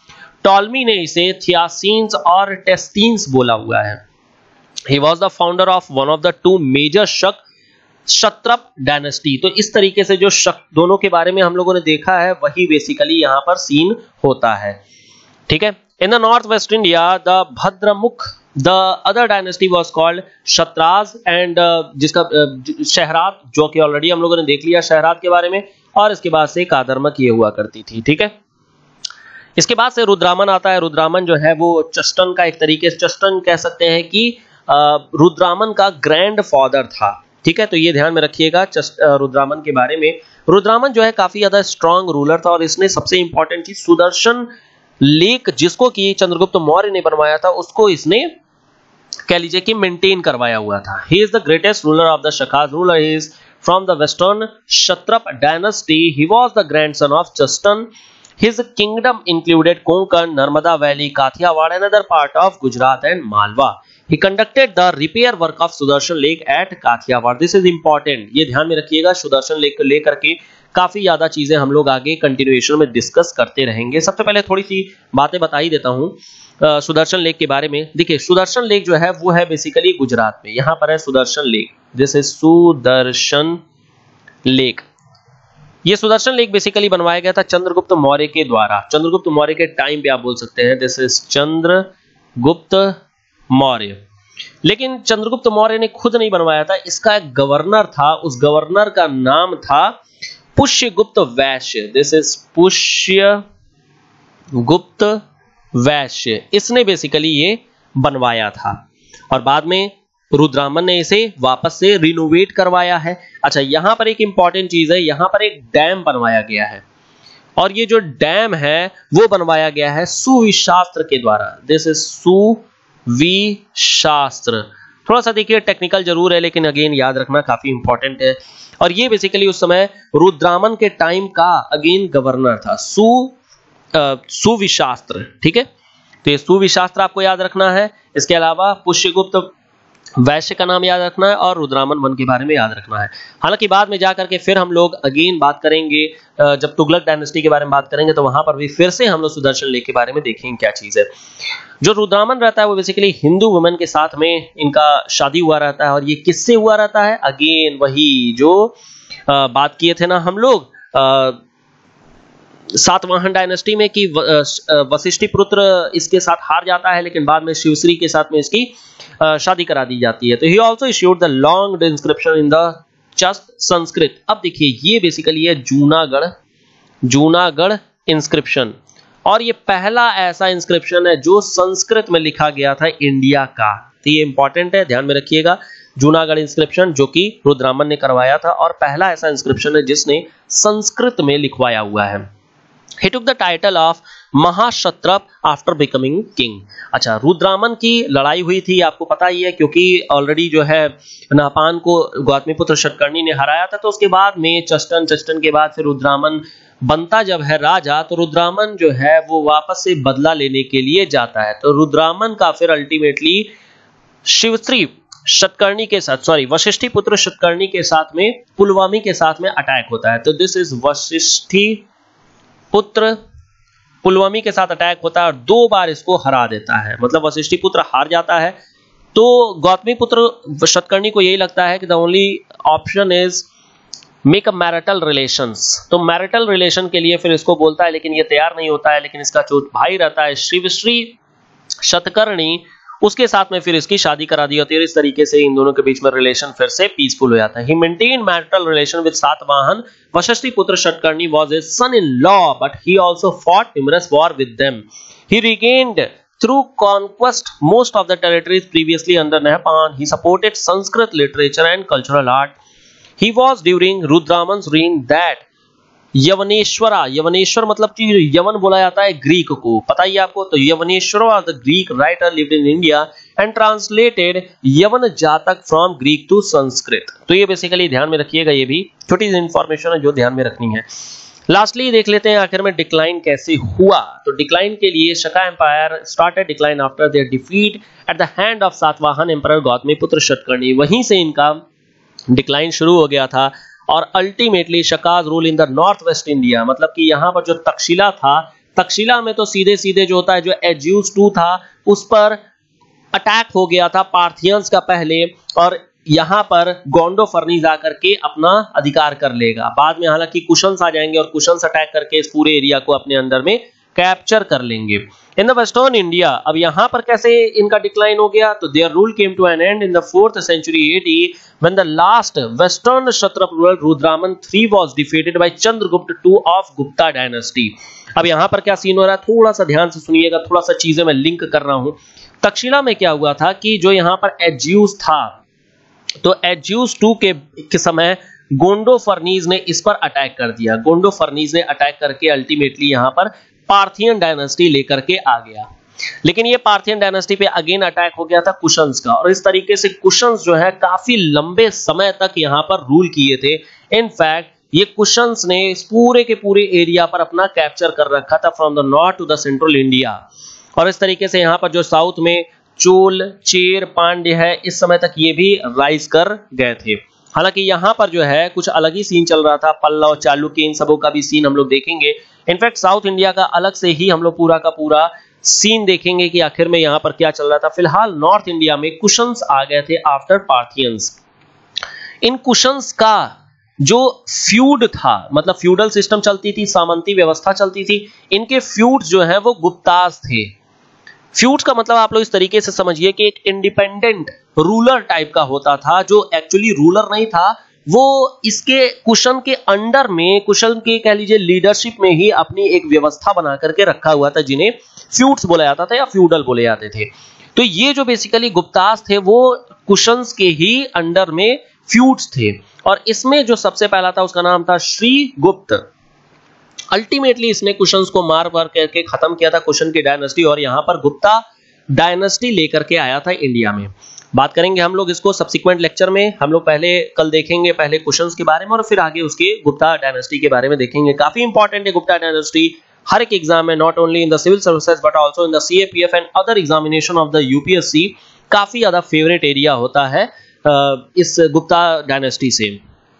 टॉलमी ने इसे थियासीन्स और टेस्टीन्स बोला हुआ है। He was the founder of one of the two major शक क्षत्रप डायनेस्टी। तो इस तरीके से जो शक दोनों के बारे में हम लोगों ने देखा है वही बेसिकली यहाँ पर सीन होता है, ठीक है। In the north west India the Bhadramukha the other dynasty was called शतराज एंड जिसका uh, शहराद, जो कि ऑलरेडी हम लोगों ने देख लिया शहराद के बारे में, और इसके बाद से कादरमक ये हुआ करती थी, ठीक है। इसके बाद से रुद्रामन आता है। रुद्रामन जो है वो चस्टन का एक तरीके से, चस्टन कह सकते हैं कि रुद्रामन का ग्रैंड फादर था, ठीक है। तो ये ध्यान में रखिएगा रुद्रामन के बारे में। रुद्रामन जो है काफी ज्यादा स्ट्रांग रूलर था और इसने सबसे इंपॉर्टेंट चीज सुदर्शन लेक जिसको कि चंद्रगुप्त मौर्य ने बनवाया था उसको इसने कह लीजिए कि मेंटेन करवाया हुआ था। He is the greatest ruler of the Shakas ruler. He is from the western Kshatrapa dynasty. He was the grandson of Chastana. His kingdom included Konkan, Narmada Valley, Kathiawad, and other part of Gujarat and Malwa. He conducted the repair work of Sudarshan Lake at Kathiawad. This is important. ये ध्यान में रखिएगा, Sudarshan lake को लेकर के काफी ज्यादा चीजें हम लोग आगे कंटिन्यूएशन में डिस्कस करते रहेंगे। सबसे पहले थोड़ी सी बातें बता ही देता हूँ सुदर्शन लेक के बारे में। देखिए सुदर्शन लेक जो है वो है बेसिकली गुजरात में, यहाँ पर है Sudarshan lake. This is Sudarshan lake. ये सुदर्शन लेक बेसिकली बनवाया गया था चंद्रगुप्त मौर्य के द्वारा। चंद्रगुप्त मौर्य के टाइम पे आप बोल सकते हैं दिस इज चंद्रगुप्त मौर्य। लेकिन चंद्रगुप्त मौर्य ने खुद नहीं बनवाया था, इसका एक गवर्नर था, उस गवर्नर का नाम था पुष्यगुप्त वैश्य। दिस इज पुष्यगुप्त वैश्य। इसने बेसिकली ये बनवाया था और बाद में रुद्रामन ने इसे वापस से रिनोवेट करवाया है। अच्छा, यहां पर एक इंपॉर्टेंट चीज है, यहां पर एक डैम बनवाया गया है और ये जो डैम है वो बनवाया गया है सुविशास्त्र के द्वारा। दिस इज सुविशास्त्र। थोड़ा सा देखिए टेक्निकल जरूर है लेकिन अगेन याद रखना काफी इंपॉर्टेंट है। और ये बेसिकली उस समय रुद्रामन के टाइम का अगेन गवर्नर था सु सुविशास्त्र, ठीक है। तो ये सुविशास्त्र आपको याद रखना है। इसके अलावा पुष्यगुप्त वैश्य का नाम याद रखना है और रुद्रामन वन के बारे में याद रखना है। हालांकि बाद में जाकर के फिर हम लोग अगेन बात करेंगे, जब तुगलक डायनेस्टी के बारे में बात करेंगे तो वहां पर भी फिर से हम लोग सुदर्शन लेक के बारे में देखेंगे क्या चीज है। जो रुद्रामन रहता है वो बेसिकली हिंदू वुमेन के साथ में इनका शादी हुआ रहता है। और ये किससे हुआ रहता है? अगेन वही जो आ, बात किए थे ना हम लोग सातवाहन डायनेस्टी में कि वशिष्ठी पुत्र इसके साथ हार जाता है लेकिन बाद में शिवश्री के साथ में इसकी शादी करा दी जाती है। तो he also issued the long inscription in the chaste Sanskrit. अब देखिए ये बेसिकली है जूनागढ़ जूनागढ़ इंस्क्रिप्शन और ये पहला ऐसा इंस्क्रिप्शन है जो संस्कृत में लिखा गया था इंडिया का। तो ये इंपॉर्टेंट है, ध्यान में रखिएगा। जूनागढ़ इंस्क्रिप्शन जो कि रुद्रामन ने करवाया था और पहला ऐसा इंस्क्रिप्शन है जिसने संस्कृत में लिखवाया हुआ है। He took the title of Mahakshatrapa after becoming king. अच्छा, रुद्रामन की लड़ाई हुई थी आपको पता ही है क्योंकि ऑलरेडी जो है नाहपान को गौतमीपुत्र शतकर्णी ने हराया था। तो उसके बाद में चस्टन चस्टन के बाद फिर रुद्रामन बनता जब है राजा तो रुद्रामन जो है वो वापस से बदला लेने के लिए जाता है। तो रुद्रामन का फिर अल्टीमेटली शिवश्री शतकर्णी के साथ सॉरी वशिष्ठी पुत्र शतकर्णी के साथ में पुलवामी के साथ में अटैक होता है। तो दिस इज वशिष्ठी पुत्र पुलवामी के साथ अटैक होता है और दो बार इसको हरा देता है। मतलब वशिष्ठी पुत्र हार जाता है तो गौतमी पुत्र शतकर्णी को यही लगता है कि the only option is make a marital relations. तो मैरिटल रिलेशन के लिए फिर इसको बोलता है लेकिन ये तैयार नहीं होता है। लेकिन इसका जो भाई रहता है शिवश्री शतकर्णी उसके साथ में फिर इसकी शादी करा दी होती है। इस तरीके से इन दोनों के बीच में रिलेशन फिर से पीसफुल हो जाता है। He maintained marital relation with Satavahana. Vashishti पुत्र Satakarni was his son-in-law, but he also fought numerous war with them. He regained through conquest most of the territories previously under Nahpan. He supported Sanskrit literature and cultural art. He was during Rudraman's reign that यवनेश्वरा, यवनेश्वर मतलब कि यवन बोला जाता है Greek को, पता ही आपको। तो Yavaneshvara was the Greek writer lived in India and translated Yavana Jataka from Greek to Sanskrit. तो ये बेसिकली ध्यान में रखिएगा, ये भी छोटी सी इंफॉर्मेशन है जो ध्यान में रखनी है। लास्टली देख लेते हैं आखिर में डिक्लाइन कैसे हुआ। तो डिक्लाइन के लिए Shaka empire started decline after their defeat at the hand of Satavahana emperor Gautamiputra Satakarni. वहीं से इनका डिक्लाइन शुरू हो गया था और ultimately Shakas rule in the north west India. मतलब कि यहाँ पर जो तक्षशिला था तक्षशिला में तो सीधे सीधे जो होता है जो एज्यूस टू था उस पर अटैक हो गया था पार्थियंस का पहले, और यहां पर गोंडो फर्नीज आकर के अपना अधिकार कर लेगा। बाद में हालांकि कुशन्स आ जाएंगे और कुशन्स अटैक करके इस पूरे एरिया को अपने अंदर में कैप्चर कर लेंगे। इन द वेस्टर्न इंडिया, अब यहां पर कैसे इनका डिक्लाइन हो गया, तो their rule came to an end in the fourth century AD when the last western Kshatrapa ruler Rudradaman three was defeated by Chandragupta two of Gupta dynasty. अब यहां पर क्या सीन हो रहा है, थोड़ा सा ध्यान से सुनिएगा, थोड़ा सा चीजें मैं लिंक कर रहा हूं। तक्षशिला में क्या हुआ था कि जो यहां पर एज्यूस था, तो एज्यूस टू के, के समय गोंडो फर्नीज ने इस पर अटैक कर दिया। गोंडो फर्नीज ने अटैक करके अल्टीमेटली यहां पर पार्थियन डायनेस्टी लेकर के आ गया। लेकिन ये पार्थियन डायनेस्टी पे अगेन अटैक हो गया था कुशन्स का, और इस तरीके से कुशन्स जो है काफी लंबे समय तक यहां पर रूल किए थे। इनफैक्ट ये कुशन्स ने इस पूरे के पूरे एरिया पर अपना कैप्चर कर रखा था from the north to the central India. और इस तरीके से यहां पर जो साउथ में चोल, चेर, पांड्य है, इस समय तक ये भी राइज कर गए थे। हालांकि यहां पर जो है कुछ अलग ही सीन चल रहा था, पल्लव, चालुक्य, इन सबों का भी सीन हम लोग देखेंगे। इनफैक्ट साउथ इंडिया का अलग से ही हम लोग पूरा का पूरा सीन देखेंगे कि आखिर में यहां पर क्या चल रहा था। फिलहाल नॉर्थ इंडिया में कुशन्स आ गए थे आफ्टर पार्थियंस। इन कुशन्स का जो फ्यूड था, मतलब फ्यूडल सिस्टम चलती थी, सामंती व्यवस्था चलती थी, इनके फ्यूड्स जो है वो गुप्तास थे। फ्यूड्स का मतलब आप लोग इस तरीके से समझिए कि एक इंडिपेंडेंट रूलर टाइप का होता था, जो एक्चुअली रूलर नहीं था, वो इसके कुशन के अंडर में, कुशन के कह लीजिए लीडरशिप में ही अपनी एक व्यवस्था बना करके रखा हुआ था, जिन्हें फ्यूड्स बोला जाता था या फ्यूडल बोले जाते थे। तो ये जो बेसिकली गुप्तास थे वो कुशन्स के ही अंडर में फ्यूड्स थे, और इसमें जो सबसे पहला था उसका नाम था श्रीगुप्त। अल्टीमेटली इसने कुशन्स को मार मार करके खत्म किया था, कुशन की डायनेस्टी, और यहां पर गुप्ता डायनेस्टी लेकर के आया था इंडिया में। बात करेंगे हम लोग इसको सब्सिक्वेंट लेक्चर में, हम लोग पहले कल देखेंगे पहले कुशन्स के बारे में और फिर आगे उसके गुप्ता डायनेस्टी के बारे में देखेंगे। काफी इंपॉर्टेंट है गुप्ता डायनेस्टी हर एक एग्जाम में, not only in the civil services but also in the CAPF and other examination of the UPSC. काफी ज्यादा फेवरेट एरिया होता है इस गुप्ता डायनेस्टी से।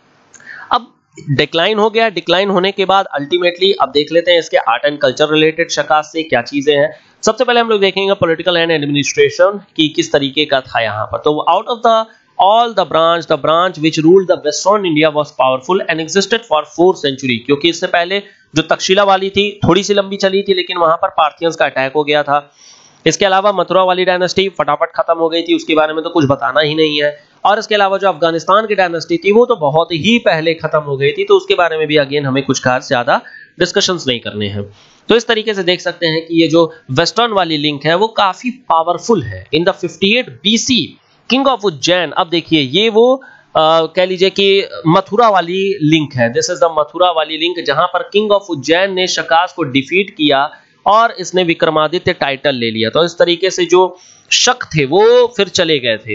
अब डिक्लाइन हो गया, डिक्लाइन होने के बाद अल्टीमेटली अब देख लेते हैं इसके art and culture related Shakas से क्या चीजें हैं। सबसे पहले हम लोग देखेंगे पॉलिटिकल एंड एडमिनिस्ट्रेशन की किस तरीके का था यहाँ पर। तो out of the all the branch the branch which ruled the western India was powerful and existed for four century, क्योंकि इससे पहले जो तक्षशिला वाली थी थोड़ी सी लंबी चली थी, लेकिन वहां पर पार्थियंस का अटैक हो गया था। इसके अलावा मथुरा वाली डायनेस्टी फटाफट खत्म हो गई थी, उसके बारे में तो कुछ बताना ही नहीं है। और इसके अलावा जो अफगानिस्तान की डायनेस्टी थी वो तो बहुत ही पहले खत्म हो गई थी, तो उसके बारे में भी अगेन हमें कुछ खास ज्यादा डिस्कशंस नहीं करने हैं। तो इस तरीके से देख सकते हैं कि ये जो वेस्टर्न वाली लिंक है वो काफी पावरफुल है। In the fifty eight BC king of Ujjain, अब देखिए ये वो कह लीजिए कि मथुरा वाली लिंक है। दिस इज द मथुरा वाली लिंक, जहां पर किंग ऑफ उज्जैन ने शकास को डिफीट किया और इसने विक्रमादित्य टाइटल ले लिया। तो इस तरीके से जो शक थे वो फिर चले गए थे,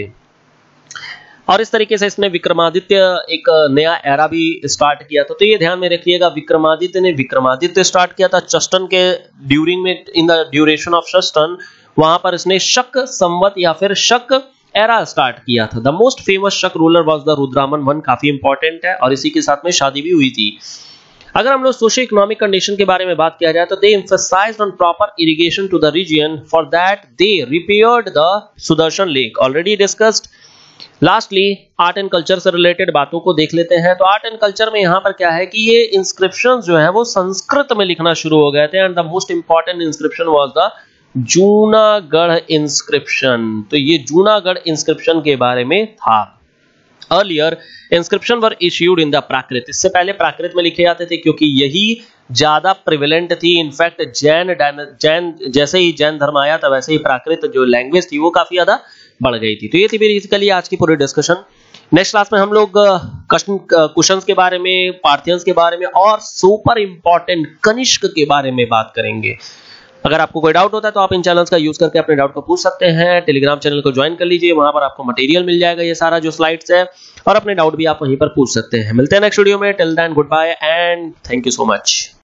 और इस तरीके से इसने विक्रमादित्य एक नया एरा भी स्टार्ट किया था। तो ये ध्यान में रखिएगा, विक्रमादित्य ने विक्रमादित्य स्टार्ट किया था चष्टन के ड्यूरिंग में, in the duration of Chastana, वहां पर इसने शक संवत या फिर शक एरा स्टार्ट किया था। The most famous Shaka ruler was the Rudradaman one, काफी इंपॉर्टेंट है, और इसी के साथ में शादी भी हुई थी। अगर हम लोग सोशियो इकोनॉमिक कंडीशन के बारे में बात किया जाए तो they emphasized on proper irrigation to the region, for that they repaired the Sudarshan lake, already discussed. Lastly art and culture से रिलेटेड बातों को देख लेते हैं। तो आर्ट एंड कल्चर में यहाँ पर क्या है कि ये इंस्क्रिप्शंस जो है वो संस्कृत में लिखना शुरू हो गए थे, and the most important inscription was the Junagadh inscription. तो ये जूनागढ़ इंस्क्रिप्शन के बारे में था। Earlier inscription were issued in the Prakrit, इससे पहले प्राकृत में लिखे जाते थे क्योंकि यही ज्यादा प्रिवेलेंट थी। इनफैक्ट जैन जैन जैसे ही जैन धर्म आया था वैसे ही प्राकृत जो लैंग्वेज थी वो काफी ज्यादा बढ़ गई थी। तो ये थी बेसिकली आज की पूरी डिस्कशन। नेक्स्ट क्लास में हम लोग क्वेश्चंस के बारे में, पार्थियंस के बारे में और सुपर इंपॉर्टेंट कनिष्क के बारे में बात करेंगे। अगर आपको कोई डाउट होता है तो आप इन चैनल्स का यूज करके अपने डाउट को पूछ सकते हैं। टेलीग्राम चैनल को ज्वाइन कर लीजिए, वहां पर आपको मटेरियल मिल जाएगा, ये सारा जो स्लाइड्स है, और अपने डाउट भी आप वहीं पर पूछ सकते हैं। मिलते हैं नेक्स्ट वीडियो में। Till then good bye and thank you so much.